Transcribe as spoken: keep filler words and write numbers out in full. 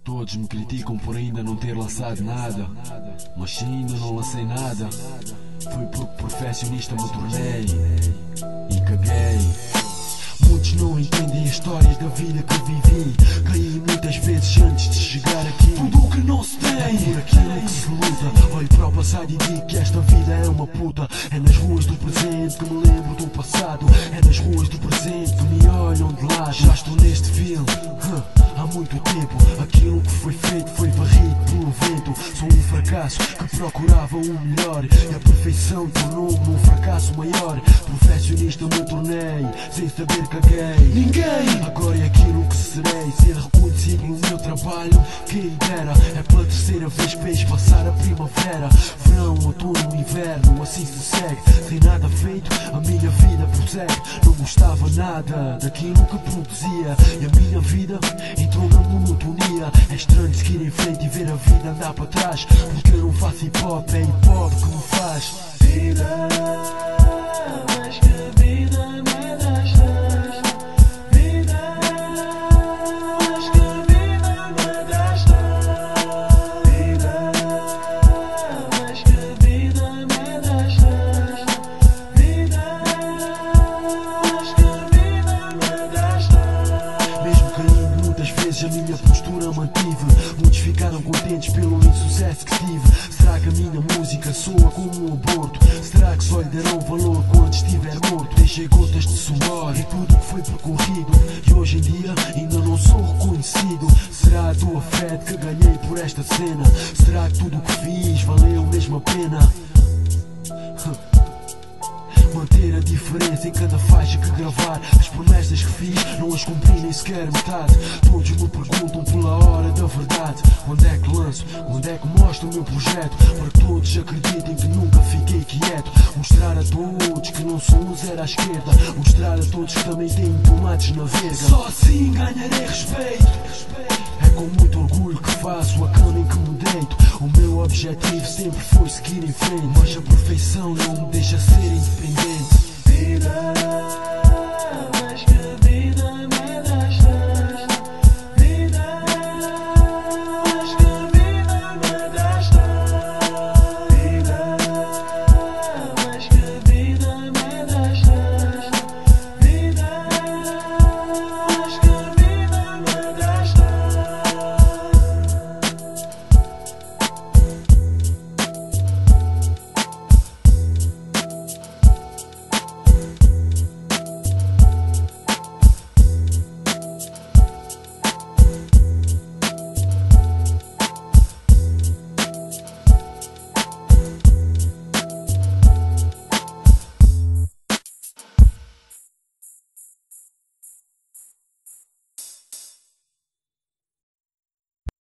Todos me criticam por ainda não ter lançado nada, mas se ainda não lancei nada, foi porque perfeccionista me tornei e caguei. Muitos não entendem a história da vida que vivi. Caí muitas vezes antes de chegar aqui. Tudo o que não se tem é por aquilo que se luta. Olho para o passado e digo que esta vida é uma puta. É nas ruas do presente que me lembro do passado. É nas ruas do presente que me olham de lado. Já estou neste filme há muito tempo. Aquilo que foi feito foi varrido pelo vento. Sou um fracasso que procurava o melhor, e a perfeição tornou-me um fracasso maior. Perfeccionista me tornei, sem saber caguei. Ninguém agora é aquilo que serei. Ser reconhecido no meu trabalho, quem dera. É pela terceira vez que vejo passar a primavera. Verão, outono, inverno, assim se segue. Sem nada feito, a minha vida prossegue. Não gostava nada daquilo que produzia, e a minha vida entrou na monotonia. É estranho seguir em frente e ver a vida andar para trás, porque eu não faço hip hop, é hip hop que me faz. Vida, mas que vida me deste. Vida, mas que vida me deste. Vida, mas que vida me deste. Vida, mas que vida me deste. Mesmo caindo muitas vezes, a minha postura mantive. Muitos ficaram contentes pelo insucesso que tive. Será que a minha música soa como um aborto? Será que só lhe darão valor quando estiver morto? Deixei gotas de suor e tudo o que foi percorrido, e hoje em dia ainda não sou reconhecido. Será a tua fé que ganhei por esta cena? Será que tudo o que fiz valeu mesmo a pena? Manter a diferença em cada faixa que gravar. As promessas que fiz não as cumpri nem sequer metade. Todos me perguntam pela hora da verdade. Quando é que lanço? Quando é que mostro o meu projeto? Para que todos acreditem que nunca fiquei quieto. Mostrar a todos que não sou um zero à esquerda. Mostrar a todos que também tenho tomates na verga. Só assim ganharei respeito. É com muito orgulho que faço a cama em que me deito. O meu objetivo sempre foi seguir em frente, mas a perfeição não me deixa ser independente. Vida.